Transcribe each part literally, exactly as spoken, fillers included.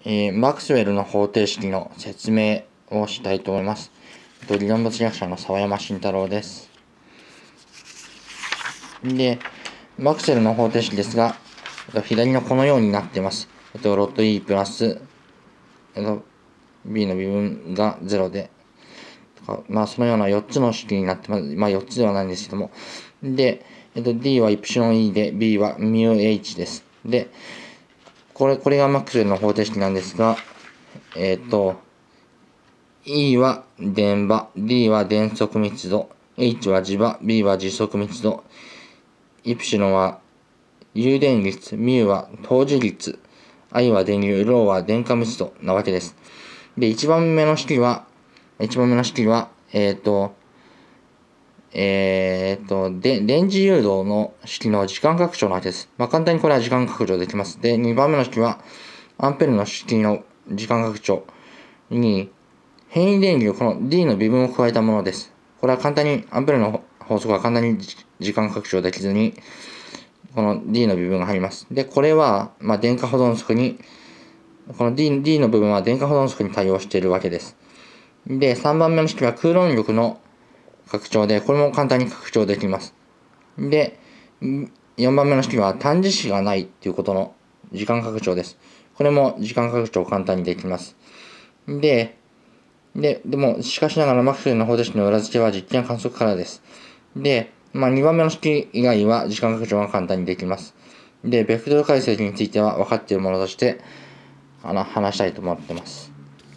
えー、マクスウェルの方程式の説明をしたいと思います。理論物理学者の沢山慎太郎です。で、マクスウェルの方程式ですが、左のこのようになっています。ロット E プラス B の微分がゼロで、まあそのようなよっつの式になってます。まあよっつではないんですけども。で、えっと、D はイプシロン E で B は μH です。で、これ、これがマクスウェルの方程式なんですが、えっと、E は電場、D は電速密度、H は磁場、B は磁速密度、イプシロンは誘電率、μ は等磁率、I は電流、ρ は電荷密度なわけです。で、一番目の式は、一番目の式は、えっ、ー、と、えっ、ー、と、で、電磁誘導の式の時間拡張なわけです。まあ、簡単にこれは時間拡張できます。で、にばんめの式は、アンペルの式の時間拡張に、変異電流、この D の微分を加えたものです。これは簡単に、アンペルの法則は簡単に時間拡張できずに、この D の微分が入ります。で、これは、まあ、電荷保存則に、この D, D の部分は電荷保存則に対応しているわけです。で、さんばんめの式は空論力の拡張で、これも簡単に拡張できます。で、よんばんめの式は単磁子がないということの時間拡張です。これも時間拡張簡単にできます。で、で、でも、しかしながらマクスウェルの方程式の裏付けは実験観測からです。で、まあ、にばんめの式以外は時間拡張が簡単にできます。で、ベクトル解析については分かっているものとして、あの、話したいと思っています。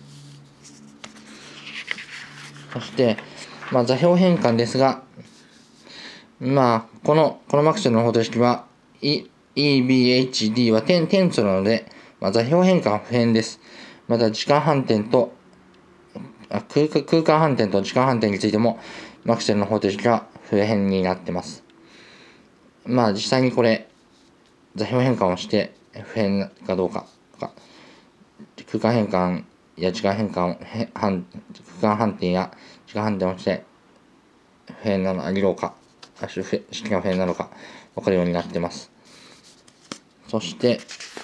そして、まあ、座標変換ですが、まあ、この、このマクスウェルの方程式は、E、E、B、H、D は点、点数なので、まあ、座標変換は不変です。また、時間反転と、空間、空間反転と時間反転についても、マクスウェルの方程式は不変になっています。まあ、実際にこれ、座標変換をして、不変かどうかとか、空間変換や時間変換を、空間反転や時間反転をして、不変なのありろうか、式が不変なのか分かるようになっています。そして、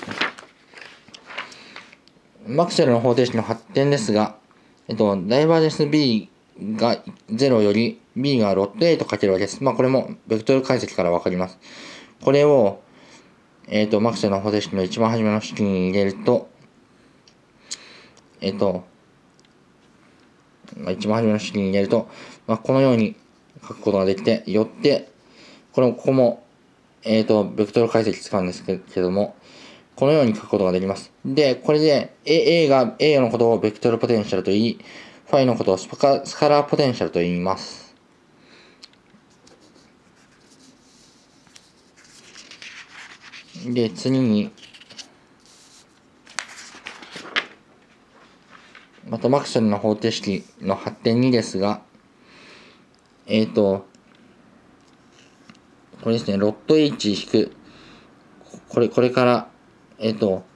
マクスウェルの方程式の発展ですが、えっと、ダイバージェンス B がゼロより B がロット A とかけるわけです。まあこれもベクトル解析から分かります。これを、えっと、マクスウェルの方程式の一番初めの式に入れると、えっと、まあ、一番初めの式に入れると、まあ、このように書くことができて、よって、これも、ここも、えっと、ベクトル解析使うんですけども、このように書くことができます。で、これで A, A が A のことをベクトルポテンシャルと言い、ファイのことをスカスカラーポテンシャルと言います。で、次に、またマクスウェルの方程式の発展にですが、えっ、ー、と、これですね、ロット H 引く、これ、これから、えっ、ー、と、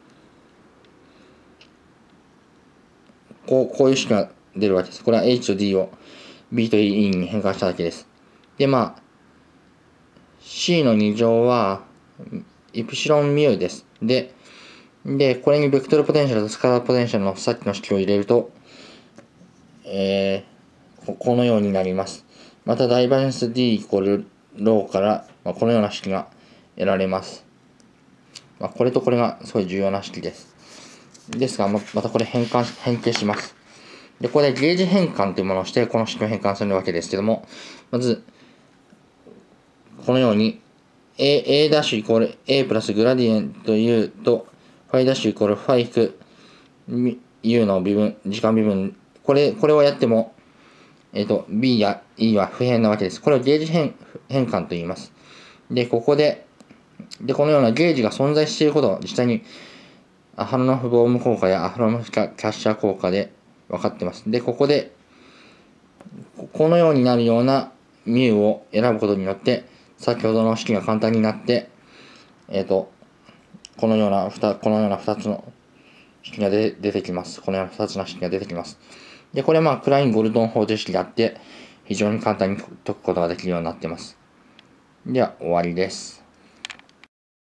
こう、こういう式が出るわけです。これは H と D を B と E に変換しただけです。で、まあ、C のに乗は、イプシロンミューです。で、で、これにベクトルポテンシャルとスカラーポテンシャルのさっきの式を入れると、えー、ここのようになります。また、ダイバージェンス D イコールローから、まあ、このような式が得られます。まあ、これとこれがすごい重要な式です。ですが、またこれ変換、変形します。で、これでゲージ変換というものをして、この式を変換するわけですけども、まず、このように、A, A' イコール A プラスグラディエント U と、ファイダッシュイコールファイ引く U の微分、時間微分、これ、これをやっても、えっ、ー、と、B や E は不変なわけです。これをゲージ変変換と言います。で、ここで、で、このようなゲージが存在していることを実際にアハロノフボーム効果やアハロノフキャッシャー効果で分かっています。で、ここで、このようになるような μ を選ぶことによって、先ほどの式が簡単になって、えっ、ー、と、このような2、このような2つの式が出てきます。このようなふたつの式が出てきます。で、これはまあ、クライン・ゴルドン方程式であって、非常に簡単に解くことができるようになっています。では、終わりです。